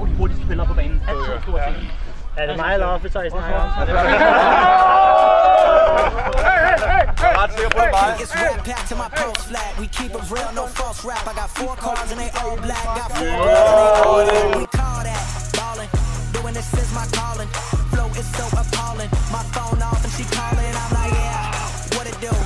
hurtigste spillere på banen. Altid stort set. Er det mig eller officer, I snakker om? Ret sikker på det mig. It's rap pack to my post flat. We keep it real, no false rap. I got 4 cars and they all black. Got 4 girls and they all black. We call that ballin'. Doing this is my calling. Flow is so appalling. My phone off and she calling. I'm like, yeah, what it do?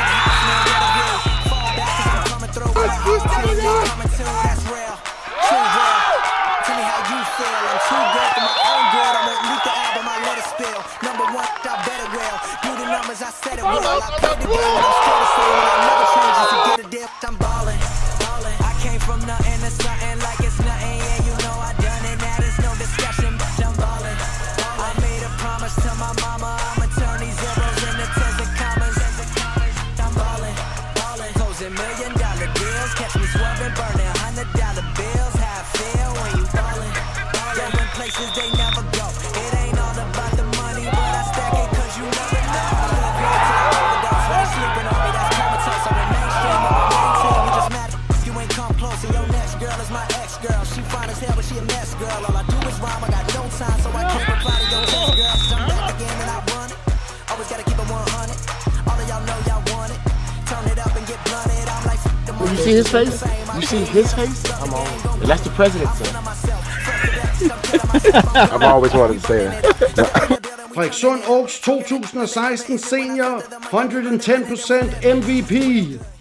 Fall back 'cause I'm coming through. Coming to, that's real. True real. Tell me how you feel. I'm too good for my own good. I won't leak the album, I let it spill. Number 1, I better will. Do the numbers, I said it will. I played the game, I'm still the same. I never change it to get a dip. I'm ballin', ballin'. I came from nothing to something like it's nothing. Yeah, you know I done it. Now there's no discussion, bitch. I'm ballin'. I made a promise to my mama. I'ma turn these zeros into tens and commas. I'm ballin', ballin'. Closing $1 million deals. Catch me swerving, burning $100 bills. How I feel when you ballin'. Going places they never go. It ain't all about the money, but I stack it 'cause you never know. Sleeping on me, that's comatose. I remain strong, I'm a maintain. You just mad if you ain't come close. And your next girl is my ex-girl. She fine as hell, but she a mess, girl. All I do is rhyme, I got no time, so I can't reply to your text, girl. 'Cause I'm back again and I run it. Always gotta keep it 100. All of y'all know y'all want it. Turn it up and get blunted. I'm like, the money. You see his face? You see his face? Come on. That's the president, sir. I've always wanted to say that. Frederikssund Oaks 2016 Senior 110% MVP.